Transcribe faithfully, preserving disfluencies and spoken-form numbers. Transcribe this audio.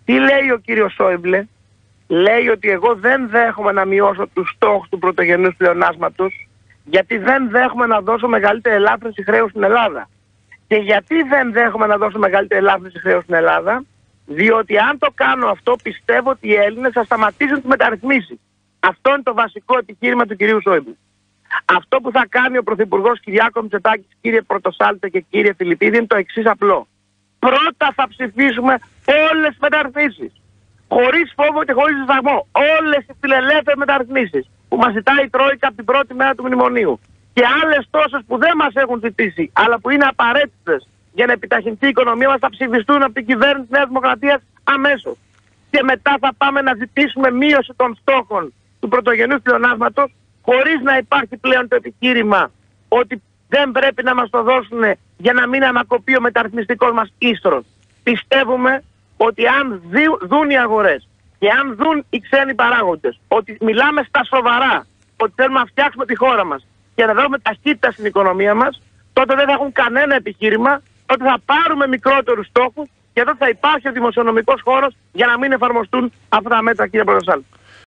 Τι λέει ο κύριος Σόιμπλε? Λέει ότι εγώ δεν δέχομαι να μειώσω τους στόχους του πρωτογενούς πλεονάσματος, γιατί δεν δέχομαι να δώσω μεγαλύτερη ελάφρυνση χρέους στην Ελλάδα. Και γιατί δεν δέχομαι να δώσω μεγαλύτερη ελάφρυνση χρέους στην Ελλάδα? Διότι αν το κάνω αυτό, πιστεύω ότι οι Έλληνες θα σταματήσουν τις μεταρρυθμίσεις. Αυτό είναι το βασικό επιχείρημα του κυρίου Σόιμπλε. Αυτό που θα κάνει ο Πρωθυπουργός Κυριάκο Μητσοτάκης, κύριε Πρωτοσάλτε και κύριε Φιλιππίδη, είναι το εξής απλό. Πρώτα θα ψηφίσουμε όλες τις μεταρρυθμίσεις. Χωρίς φόβο και χωρίς δισταγμό. Όλες τις φιλελεύθερες μεταρρυθμίσεις που μας ζητάει η Τρόικα από την πρώτη μέρα του μνημονίου. Και άλλες τόσες που δεν μας έχουν ζητήσει, αλλά που είναι απαραίτητες για να επιταχυνθεί η οικονομία μας, θα ψηφιστούν από την κυβέρνηση της Νέας Δημοκρατίας αμέσως. Και μετά θα πάμε να ζητήσουμε μείωση των στόχων του πρωτογενούς πλεονάσματος, χωρίς να υπάρχει πλέον το επιχείρημα ότι δεν πρέπει να μας το δώσουν για να μην ανακοπεί ο μεταρρυθμιστικός μας ίστρος. Πιστεύουμε ότι αν δουν οι αγορές και αν δουν οι ξένοι παράγοντες ότι μιλάμε στα σοβαρά, ότι θέλουμε να φτιάξουμε τη χώρα μας και να δώσουμε ταχύτητα στην οικονομία μας, τότε δεν θα έχουν κανένα επιχείρημα, τότε θα πάρουμε μικρότερους στόχους και τότε θα υπάρχει ο δημοσιονομικός χώρος για να μην εφαρμοστούν αυτά τα μέτρα, κύριε Πρωτοσάλτη.